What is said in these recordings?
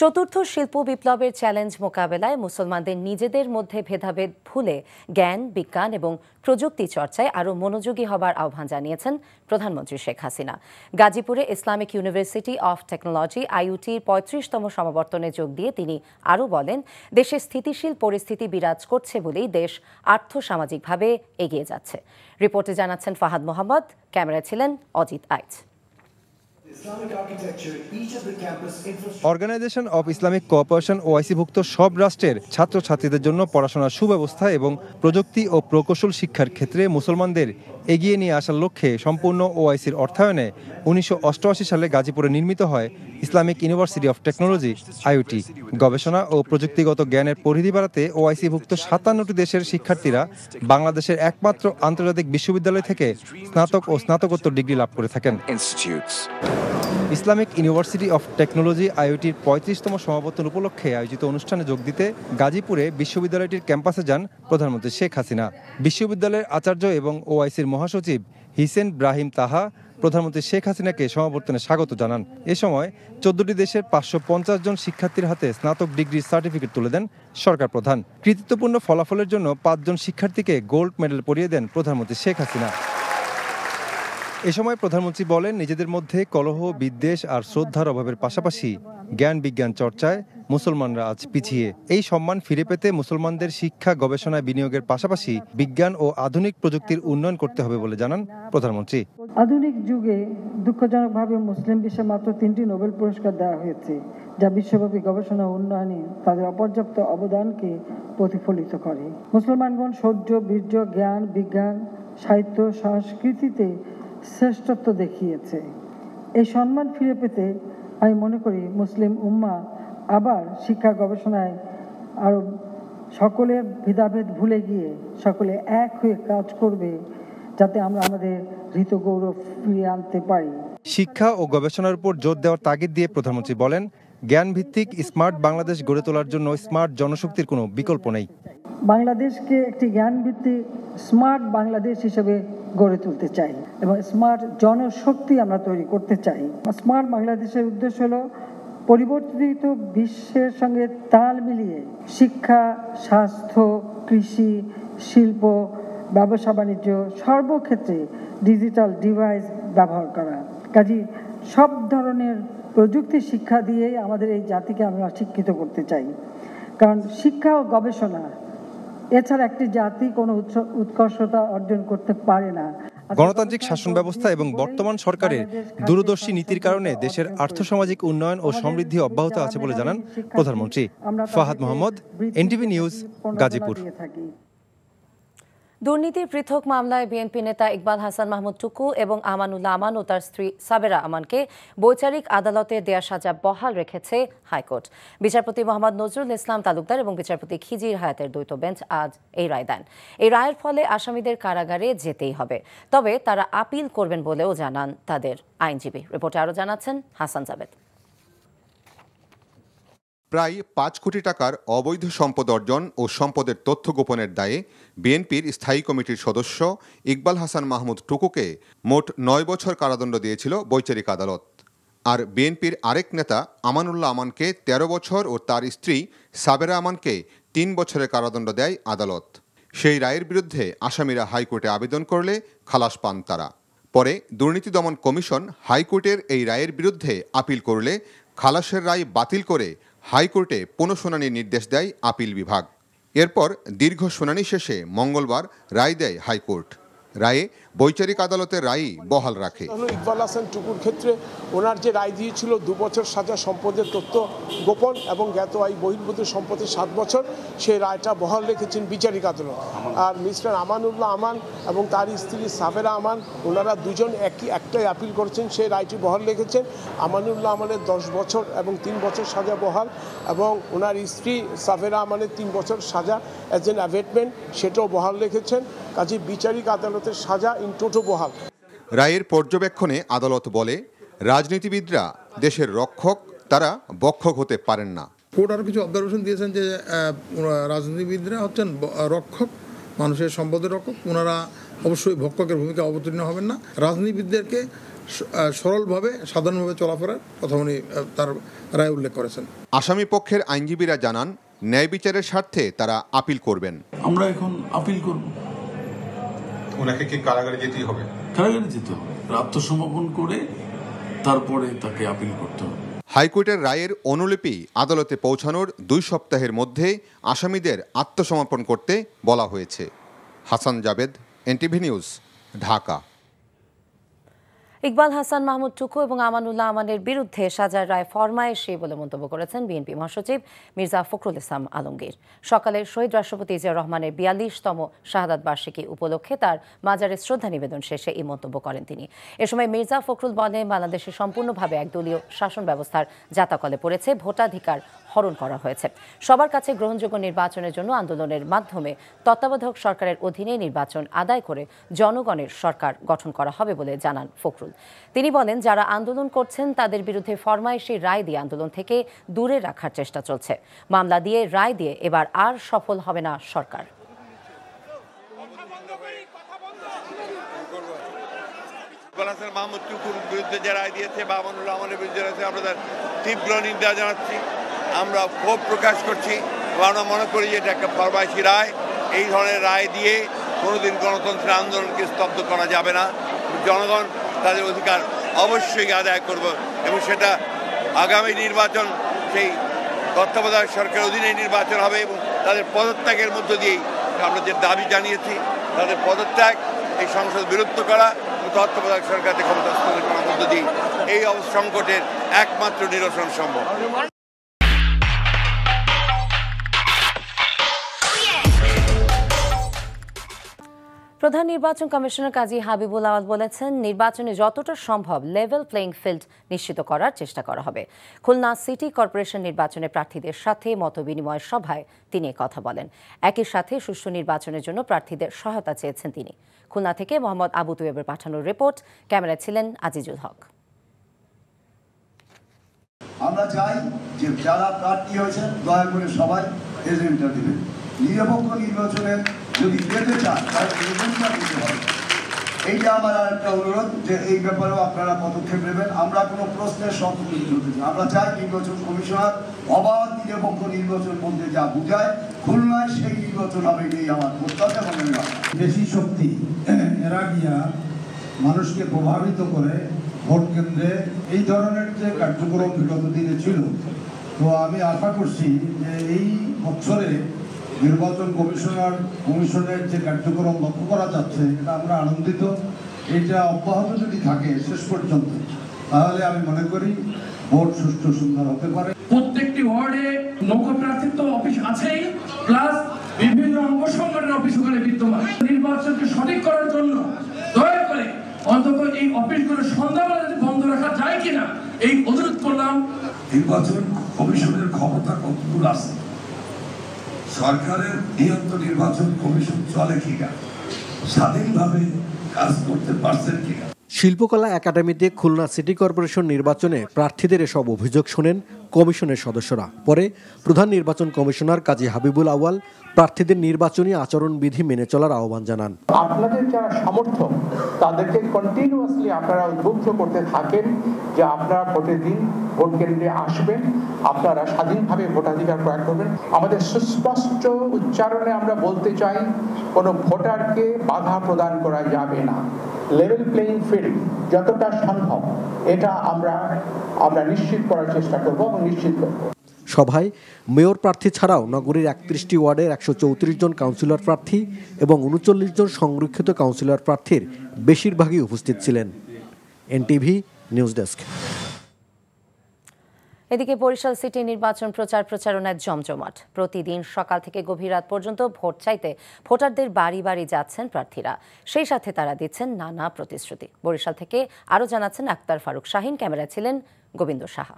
চতুর্থ শিল্প বিপ্লবের চ্যালেঞ্জ মোকাবেলায় মুসলমানদের নিজেদের মধ্যে ভেদাভেদ ভুলে জ্ঞান বিজ্ঞান এবং প্রযুক্তি চর্চায় আরও মনোযোগী হবার আহ্বান জানিয়েছেন প্রধানমন্ত্রী শেখ হাসিনা। গাজীপুরে ইসলামিক ইউনিভার্সিটি অফ টেকনোলজি আইইউটির ৩৫তম সমাবর্তনে যোগ দিয়ে তিনি আরও বলেন, দেশে স্থিতিশীল পরিস্থিতি বিরাজ করছে বলেই দেশ আর্থসামাজিকভাবে এগিয়ে যাচ্ছে। রিপোর্টে জানাচ্ছেন ফাহাদ মোহাম্মদ, ক্যামেরায় ছিলেন Ajit Aich. Organisation of Islamic Cooperation ওআইসিভুক্ত সব রাষ্ট্রের ছাত্রছাত্রীদের জন্য পড়াশোনার সুব্যবস্থা এবং প্রযুক্তি ও প্রকৌশল শিক্ষার ক্ষেত্রে মুসলমানদের এগিয়ে নিয়ে আসার লক্ষ্যে সম্পূর্ণ ওআইসির অর্থায়নে ১৯৮৮ সালে গাজীপুরে নির্মিত হয় Islamic University of Technology IUT. গবেষণা ও প্রযুক্তিগত জ্ঞানের পরিধি বাড়াতে ওআইসিভুক্ত ৫৭টি দেশের শিক্ষার্থীরা বাংলাদেশের একমাত্র আন্তর্জাতিক বিশ্ববিদ্যালয় থেকে স্নাতক ও স্নাতকোত্তর ডিগ্রি লাভ করে থাকেন। ইসলামিক ইউনিভার্সিটি অফ টেকনোলজি আইইউটির ৩৫তম সমাবর্তন উপলক্ষে আয়োজিত অনুষ্ঠানে যোগ দিতে গাজীপুরে বিশ্ববিদ্যালয়টির ক্যাম্পাসে যান প্রধানমন্ত্রী শেখ হাসিনা। বিশ্ববিদ্যালয়ের আচার্য এবং ওআইসির মহাসচিব হিসেন ব্রাহিম তাহা প্রধানমন্ত্রী শেখ হাসিনাকে সমাবর্তনে স্বাগত জানান। এ সময় ১৪টি দেশের ৫৫০ জন শিক্ষার্থীর হাতে স্নাতক ডিগ্রির সার্টিফিকেট তুলে দেন সরকার প্রধান। কৃতিত্বপূর্ণ ফলাফলের জন্য ৫ জন শিক্ষার্থীকে গোল্ড মেডেল পরিয়ে দেন প্রধানমন্ত্রী শেখ হাসিনা। এ সময় প্রধানমন্ত্রী বলেন, নিজেদের মধ্যে কলহ বিদ্বেষ আর শ্রদ্ধার অভাবের পাশাপাশি জ্ঞান বিজ্ঞান চর্চায় মুসলমানরা আজ পিছিয়ে। এই সম্মান ফিরে পেতে মুসলমানদের শিক্ষা গবেষণায় বিনিয়োগের পাশাপাশি বিজ্ঞান ও আধুনিক প্রযুক্তির উন্নয়ন করতে হবে বলে জানান প্রধানমন্ত্রী। আধুনিক যুগে দুঃখজনকভাবে মুসলিম বিশ্বে মাত্র ৩টি নোবেল পুরস্কার দেওয়া হয়েছে, যা বিশ্বব্যাপী গবেষণা উন্নয়নে তাদের অপর্যাপ্ত অবদানকে প্রতিফলিত করে। মুসলমানগণ শৌর্য বীর্য জ্ঞান বিজ্ঞান সাহিত্য সংস্কৃতিতে শ্রেষ্ঠত্ব দেখিয়েছে। এই সম্মান ফিরে পেতে আমি মনে করি মুসলিম উম্মাহ আবার শিক্ষা গবেষণায় আরও সকলের ভেদাভেদ ভুলে গিয়ে সকলে এক হয়ে কাজ করবে, যাতে আমরা আমাদের হৃত গৌরব ফিরিয়ে আনতে পারি। শিক্ষা ও গবেষণার উপর জোর দেওয়ার তাগিদ দিয়ে প্রধানমন্ত্রী বলেন, জ্ঞান ভিত্তিক স্মার্ট বাংলাদেশ গড়ে তোলার জন্য স্মার্ট জনশক্তির কোনো বিকল্প নেই। বাংলাদেশকে একটি জ্ঞান ভিত্তিক স্মার্ট বাংলাদেশ হিসেবে গড়ে তুলতে চাই এবং স্মার্ট জনশক্তি আমরা তৈরি করতে চাই। স্মার্ট বাংলাদেশের উদ্দেশ্য হলো পরিবর্তিত বিশ্বের সঙ্গে তাল মিলিয়ে শিক্ষা স্বাস্থ্য কৃষি শিল্প ব্যবসা বাণিজ্য সর্বক্ষেত্রে ডিজিটাল ডিভাইস ব্যবহার করা। কাজেই সব ধরনের প্রযুক্তি শিক্ষা দিয়েই আমাদের এই জাতিকে আমরা শিক্ষিত করতে চাই, কারণ শিক্ষা ও গবেষণা এছাড়া একটি জাতি কোনো উৎকর্ষতা অর্জন করতে পারে না। গণতান্ত্রিক শাসন ব্যবস্থা এবং বর্তমান সরকারের দূরদর্শী নীতির কারণে দেশের আর্থসামাজিক উন্নয়ন ও সমৃদ্ধি অব্যাহত আছে বলে জানান প্রধানমন্ত্রী। Fahad Mohammad, NTV news, Gazipur. দুর্নীতির পৃথক মামলায় বিএনপি নেতা ইকবাল হাসান মাহমুদ টুকু এবং আমানুল্লাহ আমান ও তার স্ত্রী সাবেরা আমানকে বৈচারিক আদালতে দেয়া সাজা বহাল রেখেছে হাইকোর্ট। বিচারপতি মোহাম্মদ নজরুল ইসলাম তালুকদার এবং বিচারপতি খিজির হায়াতের দ্বৈত বেঞ্চ আজ এই রায় দেন। এই রায়ের ফলে আসামিদের কারাগারে যেতেই হবে, তবে তারা আপিল করবেন বলেও জানান তাদের আইনজীবী। রিপোর্টে আরও জানাচ্ছেন হাসান জাবেদ। প্রায় ৫ কোটি টাকার অবৈধ সম্পদ অর্জন ও সম্পদের তথ্য গোপনের দায়ে বিএনপির স্থায়ী কমিটির সদস্য ইকবাল হাসান মাহমুদ টুকুকে মোট ৯ বছর কারাদণ্ড দিয়েছিল বৈচারিক আদালত। আর বিএনপির আরেক নেতা আমানুল্লাহ আমানকে ১৩ বছর ও তার স্ত্রী সাবেরা আমানকে ৩ বছরের কারাদণ্ড দেয় আদালত। সেই রায়ের বিরুদ্ধে আসামিরা হাইকোর্টে আবেদন করলে খালাস পান তারা। পরে দুর্নীতি দমন কমিশন হাইকোর্টের এই রায়ের বিরুদ্ধে আপিল করলে খালাসের রায় বাতিল করে হাইকোর্টে পুনঃশুনানির নির্দেশ দেয় আপিল বিভাগ। এরপর দীর্ঘ শুনানি শেষে মঙ্গলবার রায় দেয় হাইকোর্ট। রায়ে বৈচারিক আদালতের রায়ই বহাল রাখে। ইকবাল হাসান টুকুর ক্ষেত্রে ওনার যে রায় দিয়েছিল 2 বছর সাজা সম্পদের তথ্য গোপন এবং জ্ঞাত আয় বহির্ভূত সম্পদের 7 বছর, সেই রায়টা বহাল রেখেছেন বিচারিক আদালত। আর মিস্টার আমানুল্লাহ আমান এবং তার স্ত্রী সাবেরা আমান ওনারা দুজন একটাই আপিল করেছেন, সেই রায়টি বহাল রেখেছেন। আমানুল্লাহ আমানের 10 বছর এবং 3 বছর সাজা বহাল, এবং ওনার স্ত্রী সাবেরা আমানের 3 বছর সাজা অ্যাজ এন অ্যাভেটমেন্ট, সেটাও বহাল রেখেছেন। কাজে বিচারিক আদালতের সাজা ইন টোটো বহাল। রায়ের পর্যবেক্ষণে আদালত বলে, রাজনীতিবিদরা দেশের রক্ষক, তারা বক্ষক হতে পারেন না। কোর্ট আরও কিছু অবজারভেশন দিয়েছেন যে রাজনীতিবিদরা হচ্ছেন রক্ষক, মানুষের সম্পদের রক্ষক। ওনারা অবশ্যই ভক্ষকের ভূমিকা অবতীর্ণ হবেন না। রাজনীতিবিদদেরকে সরলভাবে সাধারণভাবে চলাফেরার কথা উনি তার রায় উল্লেখ করেছেন। আসামি পক্ষের আইনজীবীরা জানান, ন্যায় বিচারের স্বার্থে তারা আপিল করবেন। আমরা এখন আপিল করব। ওনাকে কি কারাগারে যেতেই হবে? কারাগারে যেতে হবে, আত্মসমর্পণ করে তারপরে তাকে আপিল করতে হবে। হাইকোর্টের রায়ের অনুলিপি আদালতে পৌঁছানোর 2 সপ্তাহের মধ্যে আসামিদের আত্মসমর্পণ করতে বলা হয়েছে। Hasan Jabed, NTV news, Dhaka. ইকবাল হাসান মাহমুদ টুকু এবং আমানুল্লাহ আমানের বিরুদ্ধে সাজার রায় ফরমায়েশি বলে মন্তব্য করেছেন বিএনপি মহাসচিব মির্জা ফখরুল ইসলাম আলমগীর। সকালে শহীদ রাষ্ট্রপতি জিয়া রহমানের 42তম শাহাদাত বার্ষিকী উপলক্ষে তার মাজারে শ্রদ্ধা নিবেদন শেষে এই মন্তব্য করেন তিনি। এ সময় মির্জা ফখরুল বলেন, বাংলাদেশে সম্পূর্ণভাবে একদলীয় শাসন ব্যবস্থার জাতাকলে পড়েছে, ভোটাধিকার হরণ করা হয়েছে। সবার কাছে গ্রহণযোগ্য নির্বাচনের জন্য আন্দোলনের মাধ্যমে তত্ত্বাবধায়ক সরকারের অধীনে নির্বাচন আদায় করে জনগণের সরকার গঠন করা হবে বলে জানান ফখরুল। তিনি বলেন, যারা আন্দোলন করছেন তাদের বিরুদ্ধে ফরমায়েশি রায় দিয়ে আন্দোলন থেকে দূরে রাখার চেষ্টা চলছে। মামলা দিয়ে রায় দিয়ে এবার আর সফল হবে না সরকার। মাহমুদ টুকুর বিরুদ্ধে যে রায় দিয়েছে বা আমানুল্লাহ আমানের বিরুদ্ধে রয়েছে, আমরা তার তীব্র নিন্দা জানাচ্ছি। আমরা ক্ষোভ প্রকাশ করছি। আমরা মনে করি যে এটা একটা ফরমায়েশি রায়। এই ধরনের রায় দিয়ে কোনোদিন গণতন্ত্রের আন্দোলনকে স্তব্ধ করা যাবে না। জনগণ তাদের অধিকার অবশ্যই আদায় করবে এবং সেটা আগামী নির্বাচন সেই তত্ত্বাবধায়ক সরকারের অধীনে নির্বাচন হবে এবং তাদের পদত্যাগের মধ্য দিয়েই আমরা যে দাবি জানিয়েছি, তাদের পদত্যাগ, এই সংসদ বিলুপ্ত করা, তত্ত্বাবধায়ক সরকারকে ক্ষমতা হস্তান্তর করার মধ্য দিয়ে এই সংকটের একমাত্র নিরসন সম্ভব। প্রধান নির্বাচন কমিশনার কাজী হাবিবুল আওয়াল বলেছেন, নির্বাচনে যতটা সম্ভব লেভেল প্লেইং ফিল্ড নিশ্চিত করার চেষ্টা করা হবে। খুলনা সিটি কর্পোরেশন নির্বাচনে প্রার্থীদের সাথে মতবিনিময় সভায় তিনি কথা বলেন। একই সাথে সুষ্ঠু নির্বাচনের জন্য প্রার্থীদের সহায়তা চেয়েছেন তিনি। খুলনা থেকে মোহাম্মদ আবু তুয়েবের পাঠানো রিপোর্ট, ক্যামেরায় ছিলেন আজিজুল হক। আমরা চাই যে যারা প্রার্থী হয়েছেন দয়া করে সবাই এজেন্টটা দেবেন। নিরপেক্ষ নির্বাচনে যদি যেতে চান তাহলে এজেন্টটা দিতে হবে। এইটা আমার আর একটা অনুরোধ যে এই ব্যাপারেও আপনারা পদক্ষেপ নেবেন। আমরা কোনো প্রশ্নের সম্মুখীন হতে চাই। আমরা চাই নির্বাচন কমিশনার অবাধ নিরপেক্ষ নির্বাচন বলতে যা বুঝায় খুলনায় সেই নির্বাচন হবে, এই আমার প্রত্যাশা মনে হয়। বেশি শক্তি এরা গিয়া মানুষকে প্রভাবিত করে ভোট কেন্দ্রে এই ধরনের যে কার্যক্রম বিগত দিনে ছিল, তো আমি আশা করছি যে এই বছরে নির্বাচন কমিশনের যে কার্যক্রম লক্ষ্য করা যাচ্ছে এটা আমরা আনন্দিত। এটা অব্যাহত যদি থাকে শেষ পর্যন্ত, তাহলে আমি মনে করি ভোট সুষ্ঠু সুন্দর হতে পারে। প্রত্যেকটি ওয়ার্ডে নৌকা প্রার্থিত্ব অফিস আছেই, প্লাস বিভিন্ন অঙ্গ সংগঠনের অফিস ওখানে বিদ্যমান। নির্বাচনকে সঠিক করার জন্য দয়া করে অন্তত এই অফিসগুলো সন্ধ্যাবেলা বন্ধ রাখা যায় কিনা এই অনুরোধ করলাম। নির্বাচন কমিশনের ক্ষমতা কতদূর আছে, সরকারের নিয়ন্ত্রিত নির্বাচন কমিশন চলে কিনা, স্বাধীনভাবে কাজ করতে পারছেন কিনা। শিল্পকলা একাডেমিতে খুলনা সিটি কর্পোরেশন নির্বাচনে প্রার্থীদের এসব অভিযোগ শোনেন কমিশনের সদস্যরা। পরে প্রধান নির্বাচন কমিশনার কাজী হাবিবুল আওয়াল প্রার্থীদের নির্বাচনী আচরণবিধি মেনে চলার আহ্বান জানান। আপনাদের যারা সমর্থক তাদেরকে কন্টিনিউয়াসলি আপনারা উদ্বুদ্ধ করতে থাকেন যে আপনারা ভোটের দিন ভোট কেন্দ্রে আসবেন, আপনারা স্বাধীনভাবে ভোটাধিকার প্রয়োগ করবেন। আমাদের সুস্পষ্ট উচ্চারণে আমরা বলতে চাই, কোনো ভোটারকে বাধা প্রদান করা যাবে না। লেভেল প্লেইং ফিল্ড যতটা সম্ভব এটা আমরা নিশ্চিত করার চেষ্টা করব এবং নিশ্চিত করব। সভায় মেয়র প্রার্থী ছাড়াও নগরীর 31টি ওয়ার্ডের 134 জন কাউন্সিলর প্রার্থী এবং 39 জন সংরক্ষিত কাউন্সিলর প্রার্থীর বেশিরভাগই উপস্থিত ছিলেন। NTV news desk. এদিকে বরিশাল সিটি নির্বাচন প্রচারণায় জমজমাট। প্রতিদিন সকাল থেকে গভীর রাত পর্যন্ত ভোট চাইতে ভোটারদের বাড়ি বাড়ি যাচ্ছেন প্রার্থীরা। সেই সাথে তারা দিচ্ছেন নানা প্রতিশ্রুতি। বরিশাল থেকে আরও জানাচ্ছেন আক্তার ফারুক শাহিন, ক্যামেরায় ছিলেন গোবিন্দ সাহা।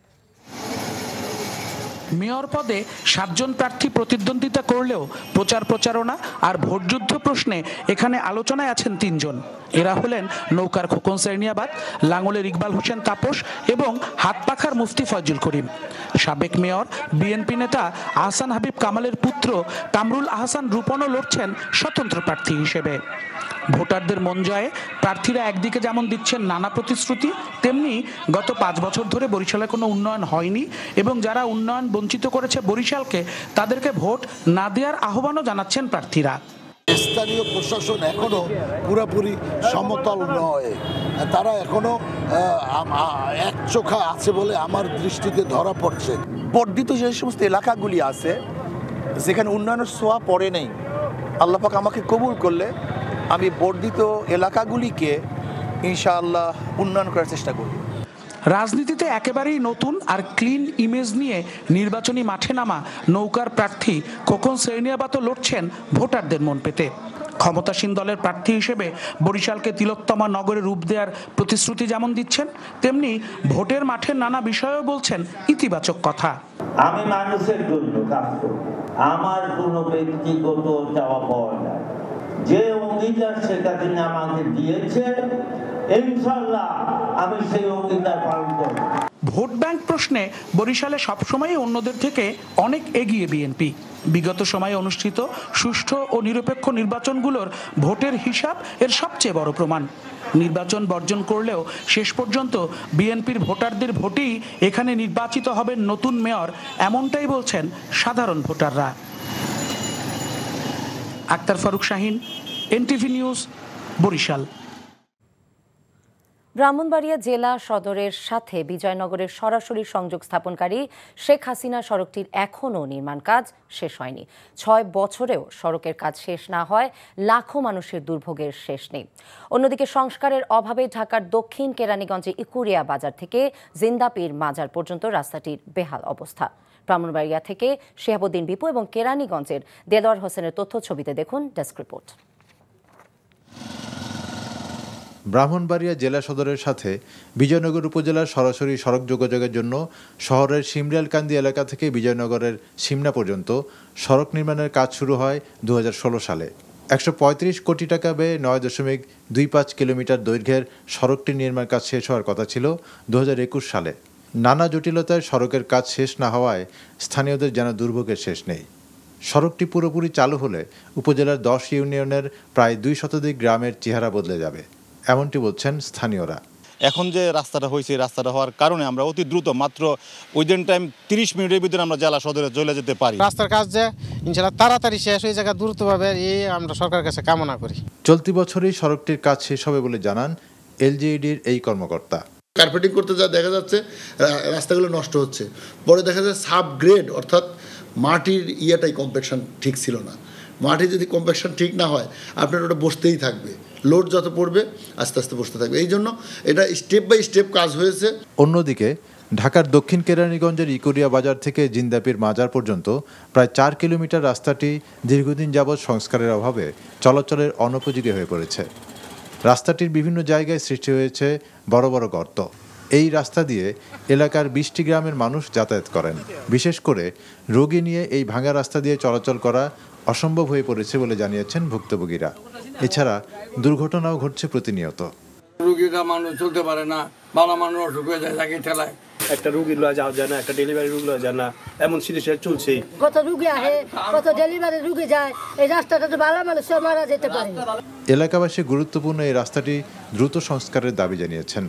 মেয়র পদে 7 জন প্রার্থী প্রতিদ্বন্দ্বিতা করলেও প্রচারণা আর ভোটযুদ্ধ প্রশ্নে এখানে আলোচনায় আছেন 3 জন। এরা হলেন নৌকার খোকন সেরনিয়াবাদ, লাঙ্গলের ইকবাল হোসেন তাপস এবং হাতপাখার মুফতি ফয়জুল করিম। সাবেক মেয়র বিএনপি নেতা আহসান হাবিব কামালের পুত্র কামরুল আহসান রূপনও লড়ছেন স্বতন্ত্র প্রার্থী হিসেবে। ভোটারদের মন জয়ে প্রার্থীরা একদিকে যেমন দিচ্ছেন নানা প্রতিশ্রুতি, তেমনি গত 5 বছর ধরে বরিশালে কোনো উন্নয়ন হয়নি এবং যারা উন্নয়ন বঞ্চিত করেছে বরিশালকে তাদেরকে ভোট না দেওয়ার আহ্বানও জানাচ্ছেন প্রার্থীরা। স্থানীয় প্রশাসন এখনো পুরোপুরি সমতল নয়, তারা এখনো একচোখা আছে বলে আমার দৃষ্টিতে ধরা পড়ছে। বর্ধিত যে সমস্ত এলাকাগুলি আছে যেখানে উন্নয়নের ছোঁয়া পড়ে নেই, আল্লাহ পাক আমাকে কবুল করলে আমি বর্ধিত এলাকাগুলিকে ইনশাআল্লাহ উন্নয়ন করার চেষ্টা করব। রাজনীতিতে একেবারেই নতুন আর ক্লিন ইমেজ নিয়ে নির্বাচনী মাঠে নামা নৌকার প্রার্থী খোকন সেরনিয়াবাতও লড়ছেন ভোটারদের মন পেতে। ক্ষমতাসীন দলের প্রার্থী হিসেবে বরিশালকে তিলোত্তমা নগরে রূপ দেওয়ার প্রতিশ্রুতি যেমন দিচ্ছেন, তেমনি ভোটের মাঠের নানা বিষয়েও বলছেন ইতিবাচক কথা। আমি মানুষের জন্য কাজ করব, আমার কোনো ব্যক্তিগত চাওয়া পাওয়া নাই। যে অঙ্গীকার সেটা তিনি আমাকে দিয়েছে, ইনশাআল্লাহ আমি সেই অঙ্গীকার পালন করব। ভোট ব্যাংক প্রশ্নে বরিশালে সবসময় অন্যদের থেকে অনেক এগিয়ে বিএনপি। বিগত সময়ে অনুষ্ঠিত সুষ্ঠু ও নিরপেক্ষ নির্বাচনগুলোর ভোটের হিসাব এর সবচেয়ে বড় প্রমাণ। নির্বাচন বর্জন করলেও শেষ পর্যন্ত বিএনপির ভোটারদের ভোটেই এখানে নির্বাচিত হবেন নতুন মেয়র, এমনটাই বলছেন সাধারণ ভোটাররা। Akhtar Faruk Shahin, NTV news, Barishal. ব্রাহ্মণবাড়িয়া জেলা সদরের সাথে বিজয়নগরের সরাসরি সংযোগ স্থাপনকারী শেখ হাসিনা সড়কটির এখনও নির্মাণ কাজ শেষ হয়নি। 6 বছরেও সড়কের কাজ শেষ না হয় লাখো মানুষের দুর্ভোগের শেষ নেই। অন্যদিকে সংস্কারের অভাবে ঢাকার দক্ষিণ কেরানীগঞ্জে ইকুরিয়া বাজার থেকে জিন্দাপীর মাজার পর্যন্ত রাস্তাটির বেহাল অবস্থা। ব্রাহ্মণবাড়িয়া থেকে শিহাবুদ্দিন বিপু এবং কেরানীগঞ্জের দেলোয়ার হোসেনের তথ্য ছবিতে দেখুন ডেস্ক রিপোর্ট। ব্রাহ্মণবাড়িয়া জেলা সদরের সাথে বিজয়নগর উপজেলার সরাসরি সড়ক যোগাযোগের জন্য শহরের শিমরিয়ালকান্দি এলাকা থেকে বিজয়নগরের সিমনা পর্যন্ত সড়ক নির্মাণের কাজ শুরু হয় 2016 সালে। 135 কোটি টাকা ব্যয়ে 9.25 কিলোমিটার দৈর্ঘ্যের সড়কটির নির্মাণ কাজ শেষ হওয়ার কথা ছিল 2021 সালে। নানা জটিলতায় সড়কের কাজ শেষ না হওয়ায় স্থানীয়দের যেন দুর্ভোগের শেষ নেই। সড়কটি পুরোপুরি চালু হলে উপজেলার 10 ইউনিয়নের প্রায় 2 শতাধিক গ্রামের চেহারা বদলে যাবে, এমনটি বলছেন স্থানীয়রা। এখন যে রাস্তাটা হয়েছে, রাস্তাটা হওয়ার কারণে আমরা অতি দ্রুত মাত্র উইদিন টাইম 30 মিনিটের ভিতরে আমরা জেলা সদরে চলে যেতে পারি। রাস্তার কাজ যে ইনশাআল্লাহ তাড়াতাড়ি শেষ হয়ে জায়গা দ্রুতভাবে আমরা সরকারের কাছে কামনা করি। চলতি বছরই সড়কটির কাজ শেষ হবে বলে জানান LGEDর এই কর্মকর্তা। কার্পেটিং করতে যা দেখা যাচ্ছে রাস্তাগুলো নষ্ট হচ্ছে, পরে দেখা যাচ্ছে সাব গ্রেড অর্থাৎ মাটির ইয়েটাই কম্প্যাকশন ঠিক ছিল না। মাটি যদি কম্প্যাকশন ঠিক না হয় আপনার ওটা বসতেই থাকবে, লোড যত পড়বে আস্তে আস্তে বসতে থাকবে। এই জন্য এটা স্টেপ বাই স্টেপ কাজ হয়েছে। অন্যদিকে ঢাকার দক্ষিণ কেরানীগঞ্জের ইকুরিয়া বাজার থেকে জিন্দাপীর মাজার পর্যন্ত প্রায় 4 কিলোমিটার রাস্তাটি দীর্ঘদিন যাবৎ সংস্কারের অভাবে চলাচলের অনুপযোগী হয়ে পড়েছে। রাস্তাটির বিভিন্ন জায়গায় সৃষ্টি হয়েছে বড় বড় গর্ত। এই রাস্তা দিয়ে এলাকার 20টি গ্রামের মানুষ যাতায়াত করেন। বিশেষ করে রোগী নিয়ে এই ভাঙা রাস্তা দিয়ে চলাচল করা অসম্ভব হয়ে পড়েছে বলে জানিয়েছেন ভুক্তভোগীরা। এছাড়া দুর্ঘটনাও ঘটছে প্রতিনিয়ত। রোগীরা মানুষ চলতে পারে না, বাবা মানুষ অসুখ হয়ে যায়, তাকে ঠেলায়। একটা রোগী লওয়া যাওয়া যায় না, একটা ডেলিভারি রোগী লওয়া যায় না, এমন সিচুয়েশন চলছে। কত রোগী আসে, কত ডেলিভারি রোগী যায়, এই রাস্তাটা তো ভালো মানুষ মারা যেতে পারে। এলাকাবাসী গুরুত্বপূর্ণ এই রাস্তাটি দ্রুত সংস্কারের দাবি জানিয়েছেন।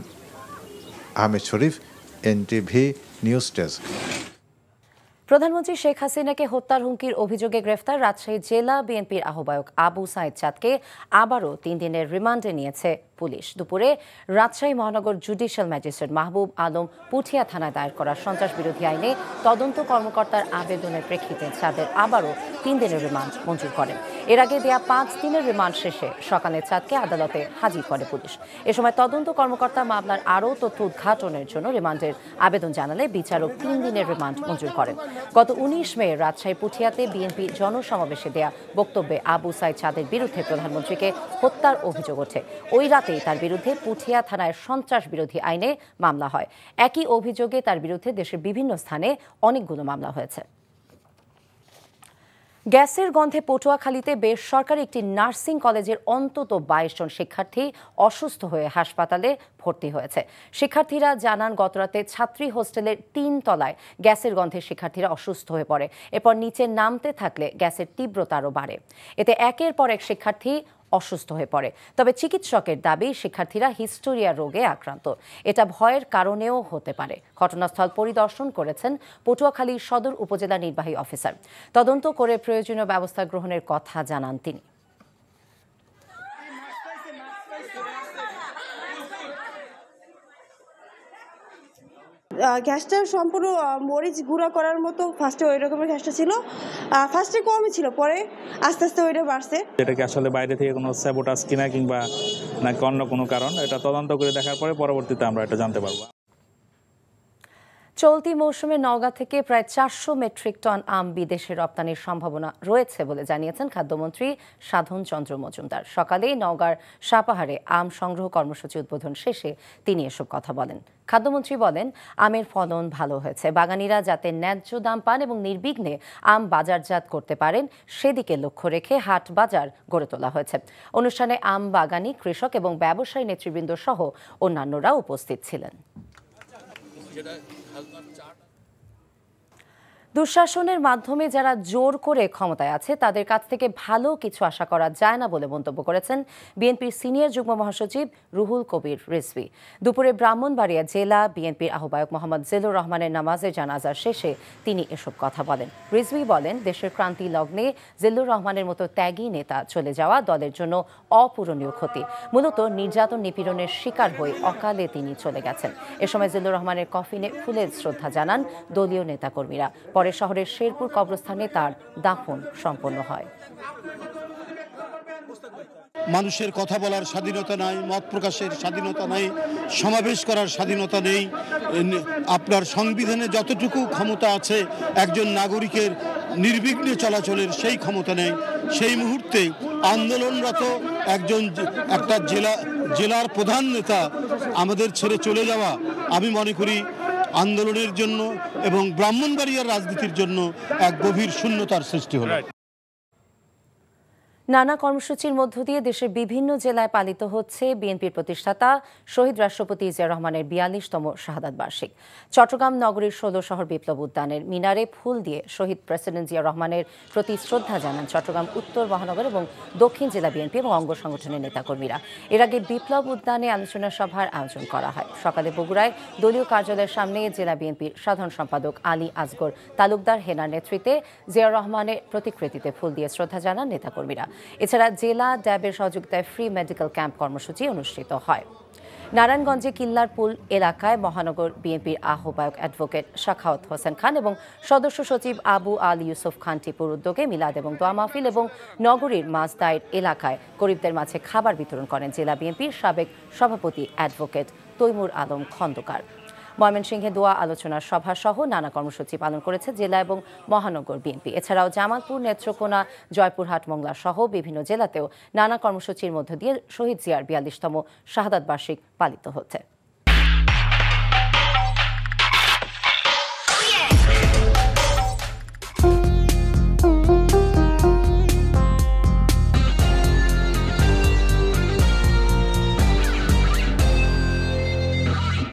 Ahmed Sharif, NTV news desk. প্রধানমন্ত্রী শেখ হাসিনাকে হত্যার হুমকির অভিযোগে গ্রেফতার রাজশাহী জেলা বিএনপির আহ্বায়ক আবু সাইদ চাঁদকে আবারও 3 দিনের রিমান্ডে নিয়েছে পুলিশ। দুপুরে রাজশাহী মহানগর জুডিশিয়াল ম্যাজিস্ট্রেট মাহবুব আলম পুঠিয়া থানায় দায়ের করা সন্ত্রাস বিরোধী আইনে তদন্ত কর্মকর্তার আবেদনের প্রেক্ষিতে চাঁদের আবারও 3 দিনের রিমান্ড মঞ্জুর করেন। এর আগে দেয়া 5 দিনের রিমান্ড শেষে সকালে চাঁদকে আদালতে হাজির করে পুলিশ। এ সময় তদন্ত কর্মকর্তা মামলার আরও তথ্য উদ্ঘাটনের জন্য রিমান্ডের আবেদন জানালে বিচারক 3 দিনের রিমান্ড মঞ্জুর করেন। গত 19 মে রাজশাহী পুঠিয়াতে বিএনপি জনসমাবেশে দেয়া বক্তব্যে আবু সাইদ চাঁদের বিরুদ্ধে প্রধানমন্ত্রীকে হত্যার অভিযোগ ওঠে। ওই রাতেই তার বিরুদ্ধে পুঠিয়া থানায় সন্ত্রাস বিরোধী আইনে মামলা হয়। একই অভিযোগে তার বিরুদ্ধে দেশের বিভিন্ন স্থানে অনেকগুলো মামলা হয়েছে। গ্যাসের গন্ধে পটুয়াখালীতে বেসরকারি একটি নার্সিং কলেজের অন্তত 22 জন শিক্ষার্থী অসুস্থ হয়ে হাসপাতালে ভর্তি হয়েছে। শিক্ষার্থীরা জানান গতরাতে ছাত্রী হোস্টেলের 3 তলায় গ্যাসের গন্ধে শিক্ষার্থীরা অসুস্থ হয়ে পড়ে। এরপর নিচে নামতে থাকলে গ্যাসের তীব্রতা আরও বাড়ে। এতে একের পর এক শিক্ষার্থী অসুস্থ হয়ে পড়ে। তবে চিকিৎসকের দাবি শিক্ষার্থীরা হিস্টোরিয়া রোগে আক্রান্ত। এটা ভয়ের কারণেও হতে পারে। ঘটনাস্থল পরিদর্শন করেছেন পটুয়াখালী সদর উপজেলা নির্বাহী অফিসার। তদন্ত করে প্রয়োজনীয় ব্যবস্থা গ্রহণের কথা জানান তিনি। গ্যাসটা সম্পূর্ণ মরিচ গুঁড়া করার মতো ফার্স্টে ওই রকমের গ্যাসটা ছিল। ফার্স্টে কমই ছিল, পরে আস্তে আস্তে ওইটা বাড়ছে। এটা কি আসলে বাইরে থেকে কোনো স্যাবোটাজ কিনা কিংবা নাকি অন্য কোনো কারণ, এটা তদন্ত করে দেখার পরে পরবর্তীতে আমরা এটা জানতে পারবো। চলতি মৌসুমে নওগাঁ থেকে প্রায় 400 মেট্রিক টন আম বিদেশে রপ্তানির সম্ভাবনা রয়েছে বলে জানিয়েছেন খাদ্যমন্ত্রী সাধন চন্দ্র মজুমদার। সকালেই নওগাঁর সাপাহারে আম সংগ্রহ কর্মসূচি উদ্বোধন শেষে তিনি এসব কথা বলেন। খাদ্যমন্ত্রী বলেন, আমের ফলন ভালো হয়েছে। বাগানীরা যাতে ন্যায্য দাম পান এবং নির্বিঘ্নে আম বাজারজাত করতে পারেন সেদিকে লক্ষ্য রেখে হাট বাজার গড়ে তোলা হয়েছে। অনুষ্ঠানে আম বাগানী, কৃষক এবং ব্যবসায়ী নেতৃবৃন্দ সহ অন্যান্যরা উপস্থিত ছিলেন। দুঃশাসনের মাধ্যমে যারা জোর করে ক্ষমতায় আছে তাদের কাছ থেকে ভালো কিছু আশা করা যায় না বলে মন্তব্য করেছেন বিএনপির সিনিয়র যুগ্ম মহাসচিব রুহুল কবির রিজভী। দুপুরে ব্রাহ্মণবাড়িয়া জেলা বিএনপির আহ্বায়ক মোহাম্মদ জিল্লুর রহমানের নামাজের জানাজার শেষে তিনি এসব কথা বলেন। রিজভী বলেন, দেশের ক্রান্তি লগ্নে জিল্লুর রহমানের মতো ত্যাগী নেতা চলে যাওয়া দলের জন্য অপূরণীয় ক্ষতি। মূলত নির্যাতন নিপীড়নের শিকার হয়ে অকালে তিনি চলে গেছেন। এ সময় জিল্লুর রহমানের কফিনে ফুলের শ্রদ্ধা জানান দলীয় নেতাকর্মীরা। পরে শহরের শেরপুর কবরস্থানে তার দাফন সম্পন্ন হয়। মানুষের কথা বলার স্বাধীনতা নাই, মত প্রকাশের স্বাধীনতা নাই, সমাবেশ করার স্বাধীনতা নেই। আপনার সংবিধানে যতটুকু ক্ষমতা আছে একজন নাগরিকের নির্বিঘ্নে চলাচলের, সেই ক্ষমতা নেই। সেই মুহূর্তে আন্দোলনরত একটা জেলার প্রধান নেতা আমাদের ছেড়ে চলে যাওয়া, আমি মনে করি আন্দোলনের জন্য এবং ব্রাহ্মণবাড়িয়ার রাজনীতির জন্য এক গভীর শূন্যতার সৃষ্টি হলো। নানা কর্মসূচির মধ্য দিয়ে দেশের বিভিন্ন জেলায় পালিত হচ্ছে বিএনপির প্রতিষ্ঠাতা শহীদ রাষ্ট্রপতি জিয়া রহমানের ৪২তম শাহাদাত বার্ষিক। চট্টগ্রাম নগরীর ১৬ শহর বিপ্লব উদ্যানের মিনারে ফুল দিয়ে শহীদ প্রেসিডেন্ট জিয়া রহমানের প্রতি শ্রদ্ধা জানান চট্টগ্রাম উত্তর মহানগর এবং দক্ষিণ জেলা বিএনপি এবং অঙ্গ সংগঠনের নেতাকর্মীরা। এর আগে বিপ্লব উদ্যানে আলোচনা সভার আয়োজন করা হয়। সকালে বগুড়ায় দলীয় কার্যালয়ের সামনে জেলা বিএনপির সাধারণ সম্পাদক আলী আসগর তালুকদার হেনার নেতৃত্বে জিয়া রহমানের প্রতিকৃতিতে ফুল দিয়ে শ্রদ্ধা জানান নেতাকর্মীরা। এছাড়া জেলা ড্যাবের সহযোগিতায় ফ্রি মেডিকেল ক্যাম্প কর্মসূচি অনুষ্ঠিত হয়। নারায়ণগঞ্জে কিল্লারপুল এলাকায় মহানগর বিএনপির আহ্বায়ক অ্যাডভোকেট শাখাওয়াত হোসেন খান এবং সদস্য সচিব আবু আল ইউসুফ খান টিপুর উদ্যোগে মিলাদ এবং দোয়া মাহফিল এবং নগরীর মাছদাইর এলাকায় গরিবদের মাঝে খাবার বিতরণ করেন জেলা বিএনপির সাবেক সভাপতি অ্যাডভোকেট তৈমুর আলম খন্দকার। ময়মনসিংহে দোয়া আলোচনা সভা সহ নানা কর্মসূচি পালন করেছে জেলা এবং মহানগর বিএনপি। এছাড়াও জামালপুর, নেত্রকোনা, জয়পুরহাট, মোংলা সহ বিভিন্ন জেলাতেও নানা কর্মসূচির মধ্য দিয়ে শহীদ জিয়ার ৪২তম শাহাদাত বার্ষিক পালিত হচ্ছে।